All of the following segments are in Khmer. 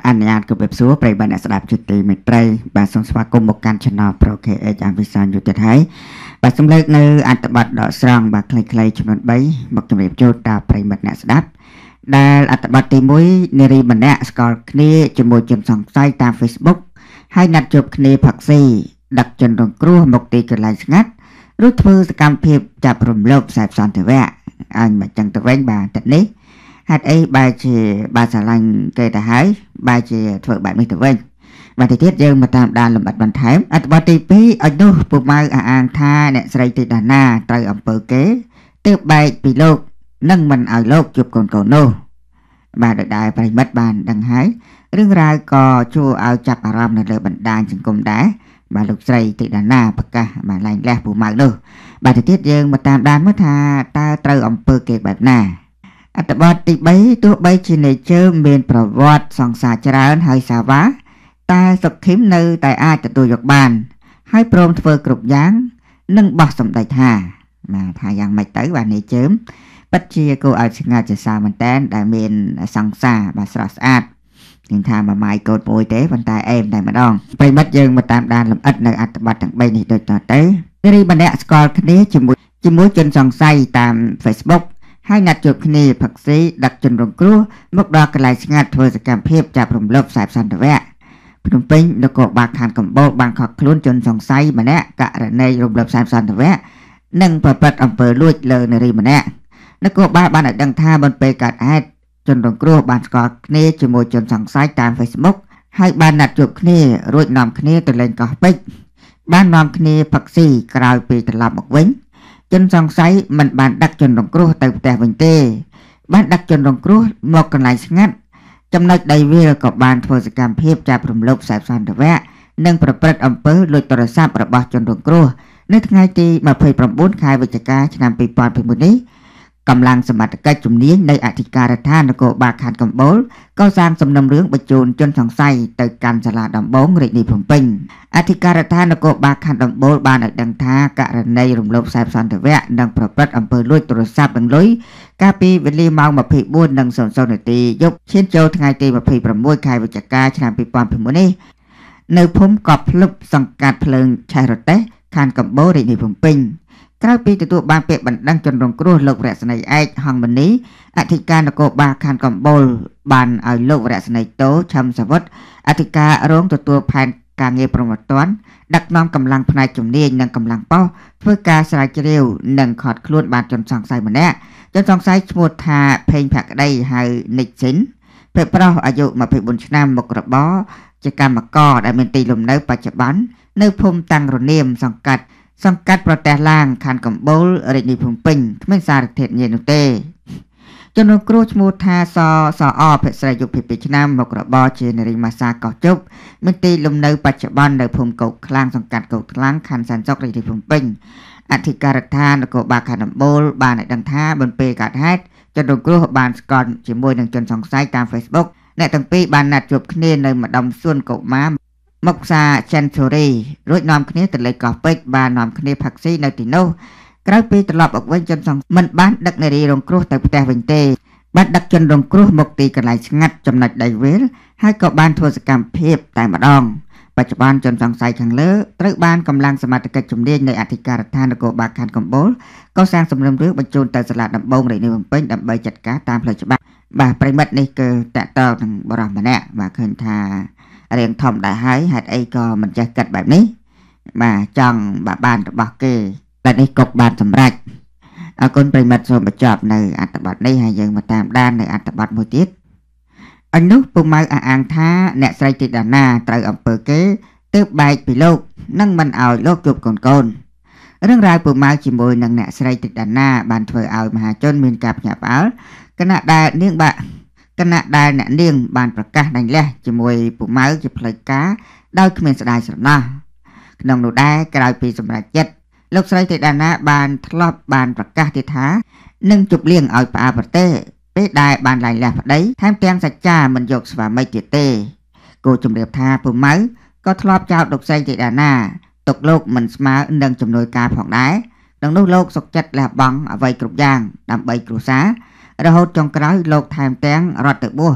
អនុញ្ញាតគប់សួរប្រិយមិត្តអ្នកស្ដាប់ជាទីមេត្រីបាទសូមស្វាគមន៍មកកាន់ Channel Pro KH អាវិសានយុទ្ធថៃបាទសូមលើកនៅអត្ថបទដកស្រង់បាទខ្លីៗចំនួន3មកជម្រាបជូនដល់ប្រិយមិត្តអ្នកស្ដាប់ដែលអត្ថបទទី1នារីម្នាក់ស្គាល់គ្នាជាមួយជនសង្ស័យតាម Facebook ហើយណាត់ជួបគ្នាផឹកស៊ីដឹកជនរងគ្រោះមកទីកន្លែងស្ងាត់រួចធ្វើសកម្មភាពចាប់រំលោភខ្សែសន្តិវៈអញមកចឹងទៅវិញបាទទឹកនេះហេតុអីបែរជាបាទស្រឡាញ់គេទៅហើយបែរជាធ្វើបែបនេះទៅវិញបាទទីទៀតយើងមកតាមដានលម្អិតបន្ថែមអត្ថបទទី2ឲ្យនោះពូម៉ៅអះអាងថាអ្នកស្រីទីដាណាត្រូវអំពើគេទើបបែកពីលោកនឹងមិនឲ្យលោកជួបកូននោះបាទដោយដែលប្រិមិត្តបានដឹងហើយរឿងរ៉ាវក៏ជួ ឲ្យចាប់អារម្មណ៍នៅលើបណ្ដាញសង្គមដែរបាទលោកស្រីទីដាណាប្រកាសបាទឡើងលះពូម៉ៅនោះបាទទីទៀតយើងមកតាមដានមើលថាតើត្រូវអំពើគេបែបណាអត្ថបទទី3ទោះបីជានេជើមានប្រវត្តិសង្សារច្រើនហើយសាវ៉ាតែសុខឹមនៅតែអាចទទួលយកបានហើយព្រមធ្វើគ្រប់យ៉ាងនិងបោះសម្ដេចថាយ៉ាងម៉េចទៅបាទនេជើពិតជាគួរឲ្យស្ងាត់ជាសាមែនតែនដែលមានសង្សារបាទស្រស់ស្អាតនឹងថាមួយម៉ាយកូនមួយទេប៉ុន្តែអេមតែម្ដងប្រិមិត្តយើងមកតាមដានលម្អិតនៅអត្ថបទទាំង3នេះដូចតទៅនារីម្នាក់ស្គាល់គ្នាជាមួយជនសង្ស័យតាម Facebookហើយណាត់ជួបគ្នាផឹកស៊ីដឹកជនរងគ្រោះមកដល់កន្លែងស្ងាត់ធ្វើសកម្មភាពចាប់រំលោភខ្សែសន្តិវៈភ្នំពេញនគរបាលខណ្ឌកំពតបានខកខ្លួនជនសង្ស័យម្នាក់ករណីរំលោភខ្សែសន្តិវៈនិងប្រព្រឹត្តអំពើលួចលើនារីម្នាក់នគរបាលបានឲ្យដឹងថាមុនពេលកើតហេតុជនរងគ្រោះបានស្គាល់គ្នាជាមួយជនសង្ស័យតាម Facebook ហើយបានណាត់ជួបគ្នារួចនាំគ្នាទៅលេងកោះពេជ្របាននាំគ្នាផឹកស៊ីក្រោយពីត្រឡប់មកវិញជនសង្ស័យមិនបានដឹកជនរងគ្រោះទៅផ្ទះវិញទេបានដឹកជនរងគ្រោះមកកន្លែងស្ងាត់ចំណុចដៃវាលក៏បានធ្វើសកម្មភាពចាប់រំលោភខ្សែសន្តិវៈនិងប្រព្រឹត្តអំពើលួចទូរស័ព្ទរបស់ជនរងគ្រោះនៅថ្ងៃទី29ខែវិច្ឆិកាឆ្នាំ2021នេះកម្លាំងសមត្ថកិច្ចជំនាញនៃអធិការដ្ឋាននគរបាលខណ្ឌកំពតក៏សាងសំណុំរឿងបញ្ជូនជនសង្ស័យទៅកាន់សាលាដំបងរាជធានីភ្នំពេញអធិការដ្ឋាននគរបាលខណ្ឌកំពតបានឲ្យដឹងថាករណីរំលោភខ្សែសន្តិវៈនិងប្រព្រឹត្តអំពើលួចទូរស័ព្ទនិងលុយកាលពីវេលាម៉ោង 24:00 នាទីយប់ឈានចូលថ្ងៃទី26ខែវិច្ឆិកាឆ្នាំ2021នេះនៅភូមិកប់ភ្លឹបសង្កាត់ភ្លើងឆេះរទេះខណ្ឌកំពតរាជធានីភ្នំពេញក្រោយពីទទួលបានពាក្យបណ្ដឹងជនរងគ្រោះលោករស្នីឯកហងមនីអធិការនគរបាលខណ្ឌកំពតបានឲ្យលោករស្នីតូឆឹមសវុតអធិការរងទទួលផែនការងារប្រមត្តនដឹកនាំកម្លាំងផ្នែកជំនាញនិងកម្លាំងប៉ុស្តិ៍ធ្វើការស្រាវជ្រាវនិងឃាត់ខ្លួនបានជនសង្ស័យម្នាក់ជនសង្ស័យឈ្មោះថាភេងភក្តីហៅនិចស៊ីនភេទប្រុសអាយុ24ឆ្នាំមុខរបរជាកម្មករដែលមានទីលំនៅបច្ចុប្បន្ននៅភូមិតាំងរនាមសង្កាត់ប្រទេសឡាងខណ្ឌកំពតរាជធានីភ្នំពេញគ្មានសារធាតុញៀននោះទេជនរងគ្រោះឈ្មោះថាសអភក្តីអាយុ22ឆ្នាំមុខរបរជានារីម៉ាស្សាកោះជប់មានទីលំនៅបច្ចុប្បន្ននៅភូមិកោកខ្លាំងសង្កាត់កោកខ្លាំងខណ្ឌសែនសុខរាជធានីភ្នំពេញអធិការដ្ឋាននគរបាលខណ្ឌកំពតបានឲ្យដឹងថាមុនពេលកើតហេតុជនរងគ្រោះបានស្គាល់ជាមួយនឹងជនសង្ស័យតាម Facebook អ្នកទាំងពីរបានណាត់ជួបគ្នានៅម្ដុំសួនកុមារមុខផ្សារចិនសូរីរួចនាំគ្នាទៅលេងកោះពេជ្របាននាំគ្នាផឹកស៊ីនៅទីនោះក្រោយពីត្រឡប់មកវិញជនសង្ស័យមិនបានដឹកនារីរងគ្រោះទៅផ្ទះវិញទេបានដឹកជនរងគ្រោះមកទីកន្លែងស្ងាត់ចំណុចដៃវាលហើយក៏បានធ្វើសកម្មភាពតែម្ដងបច្ចុប្បន្នជនសង្ស័យខាងលើត្រូវបានកម្លាំងសមត្ថកិច្ចជំនាញនៃអធិការដ្ឋាននគរបាលខណ្ឌកំពតក៏សាងសំណុំរឿងបញ្ជូនទៅសាលាដំបងរាជធានីភ្នំពេញដើម្បីចាត់ការតាមផ្លូវច្បាប់បាទប្រិមិត្តនេះគឺតកតនឹងបរិះម្នាក់បាទឃើញថារៀងធំដែរហើយហេតុអីក៏មិនចេះគិតបែបនេះបាទចង់បានរបស់គេតែនេះកុកបានសម្រេចអរគុណប្រិមិត្តសូមបញ្ចប់នៅអត្ថបទនេះហើយយើងមកតាមដាននៅអត្ថបទមួយទៀតអញនោះពូម៉ៅអះអាងថាអ្នកស្រីទីដាណាត្រូវអំពើគេទើបបែកពីលោកនិងមិនឲ្យលោកជួបកូនរឿងរ៉ាវពូម៉ៅជាមួយនឹងអ្នកស្រីទីដាណាបានធ្វើឲ្យមហាជនមានការភ្ញាក់ផ្អើលគណៈដែលអ្នកនាងបានប្រកាសដេញលះជាមួយពូម៉ៅជាផ្លូវការដោយគ្មានស្ដាយស្រណោះក្នុងនោះដែរក្រោយពីសម្រេចចិត្តលោកស្រីទេដាណាបានធ្លាប់បានប្រកាសទៀតថានឹងជប់លៀងឲ្យផ្អាប្រទេសពេលដែលបានលែងលះប្តីថែមទាំងសច្ចាមិនយកស្វាមីទៀតទេគូជំរាបថាពូម៉ៅក៏ធ្លាប់ចោទលោកស្រីទេដាណាទុកលោកមិនស្មើនឹងចំនួនការផងដែរក្នុងនោះលោកសុកចិត្តលះបង់អ្វីគ្រប់យ៉ាងដើម្បីគ្រួសាររហូតចុងក្រោយលោកថែមទាំងរត់ទៅបួស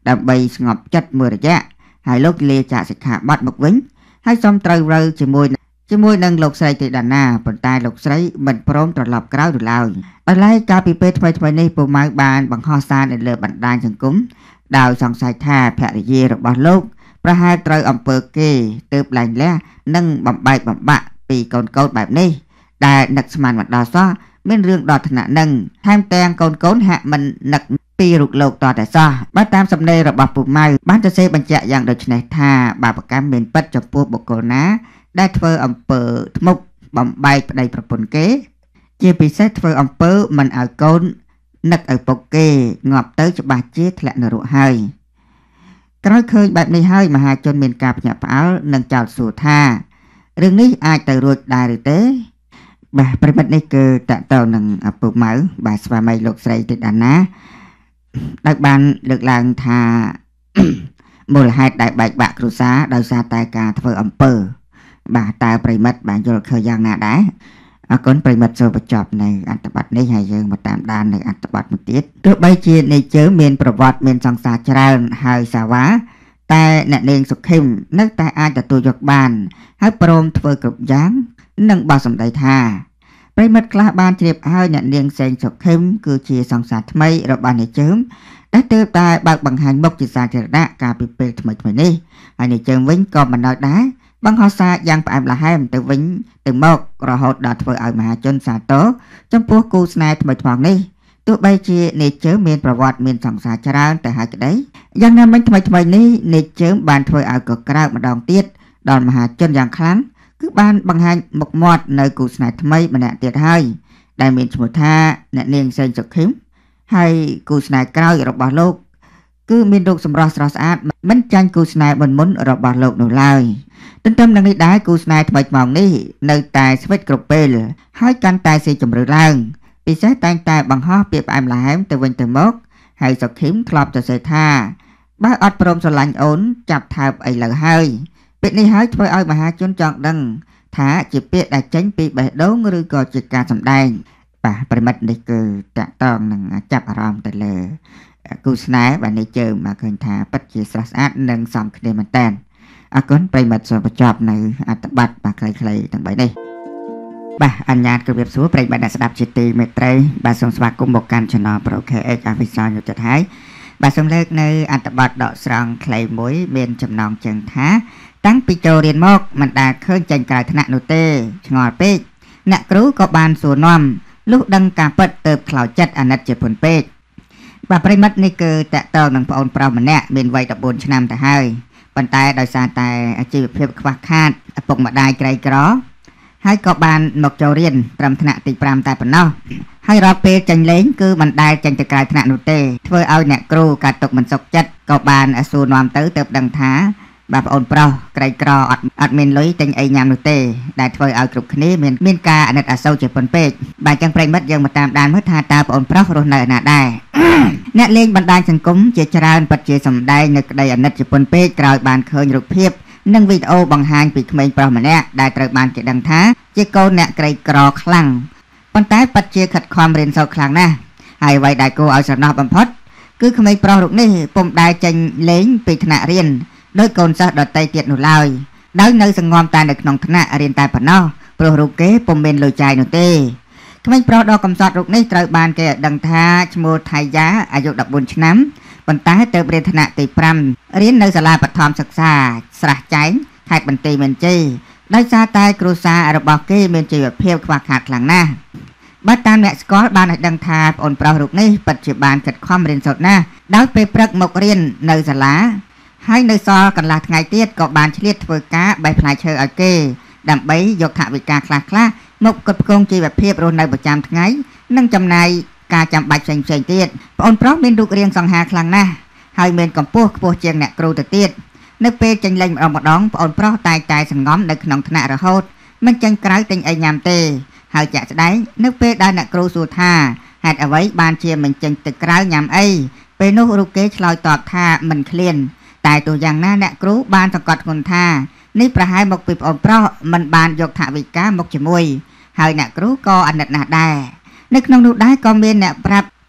ដើម្បីស្ងប់ចិត្តមួយរយៈហើយលោកលាចាកសិក្ខាបទមកវិញហើយសូមត្រូវរើជាមួយនឹងលោកស្រីទេដាណាប៉ុន្តែលោកស្រីមិនព្រមត្រឡប់ក្រោយឡើយដោយឡែកកាលពីពេលថ្មីនេះពូម៉ៅបានបង្ហោះសារនៅលើបណ្ដាញសង្គមដោយសង្ស័យថាភរិយារបស់លោកប្រហែលត្រូវអំពើគេទើបលែងលះនិងបំបែកបំបាក់ពីកូនបែបនេះដែលនឹកស្មានមិនដល់សោះមានរឿងដល់ថ្នាក់នឹងថែមទាំងកូនហាក់មិននឹកពីរូបលោកតតែសោះបើតាមសំណេររបស់ពូម៉ៅបានសរសេរបញ្ជាក់យ៉ាងដូចនេះថាបាបកម្មមានពិតចំពោះបុគ្គលណាដែលធ្វើអំពើធ្មប់បំបែកប្តីប្រពន្ធគេជាពិសេសធ្វើអំពើមិនឲ្យកូននឹកឪពុកគេងាប់ទៅច្បាស់ជាធ្លាក់នរកហើយក្រោយឃើញបែបនេះហើយមហាជនមានការភ្ញាក់ផ្អើលនិងចោទសួរថារឿងនេះអាចទៅរួចដែរឬទេបាទប្រិមិត្តនេះគឺតកតទៅនឹងឪពុកម៉ៅបាទស្វាមីលោកស្រីទេដាណាដែលបានលើកឡើងថាមូលហេតុដែលបែកបាក់គ្រួសារដោយសារតែការធ្វើអំពើបាទតើប្រិមិត្តបានយល់ឃើញយ៉ាងណាដែរអរគុណប្រិមិត្តចូលបញ្ចប់នៅអត្ថបទនេះហើយយើងមកតាមដាននៅអត្ថបទមួយទៀតទោះបីជានាយជើមានប្រវត្តិមានសង្សារច្រើនហើយសាវ៉ាតែអ្នកនាងសុខឹមនៅតែអាចទទួលយកបានហើយព្រមធ្វើគ្រប់យ៉ាងនិងបោះសម្ដីថាប្រិមិត្តខ្លះបានជ្រាបហើយអ្នកនាងសេងសុខឹមគឺជាសង្សារថ្មីរបស់នាយជើដែលទើបតែបើកបង្ហាញមុខជាសាធារណៈកាលពីពេលថ្មីនេះហើយនាយជើវិញក៏មិនដល់ដែរបង្ហោះសារយ៉ាងផ្អែមល្ហែមទៅវិញទៅមករហូតដល់ធ្វើឲ្យមហាជនសាទរចំពោះគូស្នេហ៍ថ្មីថ្មោងនេះទោះបីជានាយជើមានប្រវត្តិមានសង្សារច្រើនតែហើយក្តីយ៉ាងណាមិញថ្មីនេះនាយជើបានធ្វើឲ្យកក្រើកម្ដងទៀតដល់មហាជនយ៉ាងខ្លាំងគឺបានបង្ហាញមុខមាត់នៅគូស្នេហ៍ថ្មីម្នាក់ទៀតហើយដែលមានឈ្មោះថាអ្នកនាងសេងសុខឹមហើយគូស្នេហ៍ក្រោយរបស់លោកគឺមានរូបសម្រស់ស្រស់ស្អាតមិនចាញ់គូស្នេហ៍មុនរបស់លោកនោះឡើយទន្ទឹមនឹងនេះដែរគូស្នេហ៍ថ្មីថ្មោងនេះនៅតែស្វិតគ្រប់ពេលហើយកាន់តែស៊ីជម្រៅឡើងពិសេសតែងតែបង្ហោះពាក្យផ្អែមល្ហែមទៅវិញទៅមកហើយសុខឹមធ្លាប់សរសេរថាបើអត់ព្រមស្រឡាញ់អូនចាប់ថើបអីលើហើយពាក្យនេះហើយធ្វើឲ្យមហាជនចង់ដឹងថាជាពាក្យដែលចេញពីបេះដូងឬក៏ជាការសម្ដែងបាទប្រិមិត្តនេះគឺតកតងនឹងចាប់អារម្មណ៍ទៅលើគូស្នេហ៍បាទនេះជើមកឃើញថាពិតជាស្រស់ស្អាតនិងសមគ្នាមែនតើអរគុណប្រិមិត្តសូមបញ្ចប់នៅអត្ថបទបាទខ្លីៗទាំង3នេះបាទអញ្ញាតគម្រាបសួរប្រិមិត្តអ្នកស្ដាប់ជាទីមេត្រីបាទសូមស្វាគមន៍មកកាន់ Channel Pro KH Official យុទ្ធហើយបាទសូមលើកនៅអត្ថបទដកស្រង់ខ្លីមួយមានចំណងជើងថាតាំងពីចូលរៀនមកមិនដែលឃើញចេញក្រៅថ្នាក់នោះទេឆ្ងល់ពេកអ្នកគ្រូក៏បានសួរនាំលុះដឹងការពិតទៅខ្លោចចិត្តអាណិតជាពុនពេកបាទប្រិមិត្តនេះគឺតកតងនឹងប្អូនប្រុសម្នាក់មានវ័យ14ឆ្នាំទៅហើយប៉ុន្តែដោយសារតែអាជីវភាពខ្វះខាតឪពុកម្ដាយក្រីក្រហើយក៏បានមកចូលរៀនត្រឹមថ្នាក់ទី5តែប៉ុណ្ណោះហើយរាល់ពេលចេញលេងគឺមិនដែលចេញទៅក្រៅថ្នាក់នោះទេធ្វើឲ្យអ្នកគ្រូកាត់ទុកមិនសុខចិត្តក៏បានសួរនាំទៅទើបដឹងថាបាទប្អូនប្រុសក្រីក្រអត់មានលុយទិញអីញ៉ាំនោះទេដែលធ្វើឲ្យគ្រប់គ្នាមានការអាណិតអាសូរជាប៉ុនពេកបាទចឹងប្រិមិត្តយើងមកតាមដានមើលថាតើប្អូនប្រុសរស់នៅឯណាដែរអ្នកលេងបណ្ដាញសង្គមជាច្រើនពិតជាសម្ដែងនៅក្តីអាណិតជាប៉ុនពេកក្រោយបានឃើញរូបភាពនិងវីដេអូបង្ហាញពីក្មេងប្រុសម្នាក់ដែលត្រូវបានគេដឹងថាជាកូនអ្នកក្រីក្រខ្លាំងប៉ុន្តែពិតជាខិតខំរៀនសូត្រខ្លាំងណាស់ហើយអ្វីដែលគួរឲ្យស្រណោះបំផុតគឺក្មេងប្រុសរូបនេះពុំដែលចេញលេងពីថ្នាក់រៀនដោយកូនសិស្សដទៃទៀតនោះឡើយដោយនៅសង្ងំតែនៅក្នុងថ្នាក់រៀនតែប៉ុណ្ណោះព្រោះរូបគេពុំមានលុយចាយនោះទេក្មេងប្រុសដ៏កំសត់រូបនេះត្រូវបានគេដឹងថាឈ្មោះថៃយ៉ាអាយុ14ឆ្នាំប៉ុន្តែទើបរៀនថ្នាក់ទី5រៀននៅសាលាបឋមសិក្សាស្រះចែងខេត្តបន្ទាយមានជ័យដោយសារតែគ្រួសាររបស់គេមានជីវភាពខ្វះខាតខ្លាំងណាស់បើតាមអ្នកស្គាល់បានឲ្យដឹងថាប្អូនប្រុសរូបនេះពិតជាបានខិតខំរៀនសូត្រណាស់ដោយពេលព្រឹកមករៀននៅសាលាហើយនៅសល់កន្លះថ្ងៃទៀតក៏បានឆ្លៀតធ្វើការបេះផ្លែឈើឲ្យគេដើម្បីយកថវិកាខ្លះៗមកផ្គត់ផ្គង់ជីវភាពរស់នៅប្រចាំថ្ងៃនិងចំណាយការចាំបាច់ផ្សេងៗទៀតប្អូនប្រុសមានរូបរាងសង្ហាខ្លាំងណាស់ហើយមានកម្ពស់ខ្ពស់ជាងអ្នកគ្រូទៅទៀតនៅពេលចេញលេងម្ដងប្អូនប្រុសតែសង្ងំនៅក្នុងថ្នាក់រហូតមិនចេញក្រៅទិញអីញ៉ាំទេហើយចាក់ស្ដែងនៅពេលដែលអ្នកគ្រូសួរថាហេតុអ្វីបានជាមិនចេញទៅក្រៅញ៉ាំអីពេលនោះរូបគេឆ្លើយតបថាមិនឃ្លានតែទោះយ៉ាងណាអ្នកគ្រូបានសង្កត់ធ្ងន់ថានេះប្រហែលមកពីប្អូនប្រុសមិនបានយកថវិកាមកជាមួយហើយអ្នកគ្រូក៏អាណិតណាស់ដែរនៅក្នុងនោះដែរក៏មានអ្នកប្រាប់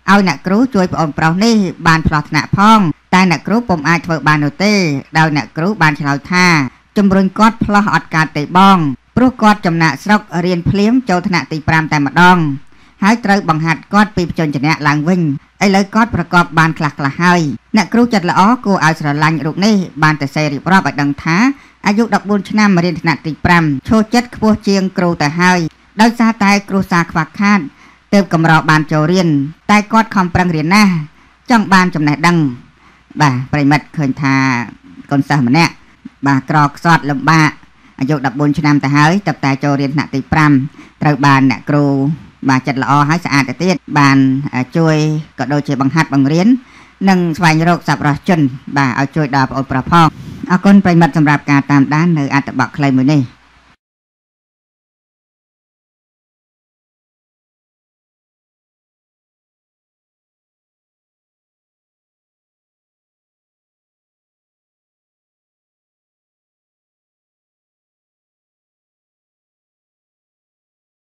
ឲ្យអ្នកគ្រូជួយប្អូនប្រុសនេះបានផ្លោះថ្នាក់ផងតែអ្នកគ្រូពុំអាចធ្វើបាននោះទេដោយអ្នកគ្រូបានឆ្លើយថាជំរុញគាត់ផ្លោះអត់កើតទេបងព្រោះគាត់ចំណាក់ស្រុករៀនភ្លាមចូលថ្នាក់ទី5តែម្ដងហើយត្រូវបង្ហាត់គាត់ពីបញ្ជនឡើងវិញឥឡូវគាត់ប្រកបបានខ្លះហើយអ្នកគ្រូចិត្តល្អគួរឲ្យស្រឡាញ់រូបនេះបានតែសេរីប្រាប់ឲ្យដឹងថាអាយុ14ឆ្នាំរៀនថ្នាក់ទី5ឈរចិត្តខ្ពស់ជាងគ្រូទៅហើយដោយសារតែគ្រួសារខ្វះខាតទើបកម្របានចូលរៀនតែគាត់ខំប្រឹងរៀនណាស់ចង់បានចំណេះដឹងបាទប្រិមិត្តឃើញថាកូនសិស្សម្នាក់បាទក្រខ្សត់លំបាកអាយុ14ឆ្នាំទៅហើយតើតែចូលរៀនថ្នាក់ទី5ត្រូវបានអ្នកគ្រូបាទចិត្តល្អហើយស្អាតទៅទៀតបានជួយក៏ដូចជាបង្ហាត់បង្រៀននិងស្វែងរកសប្បុរសជនបាទឲ្យជួយដល់បងប្អូនប្រុសផងអរគុណប្រិមិត្តសម្រាប់ការតាមដាននៅអត្ថបទខ្លីមួយនេះ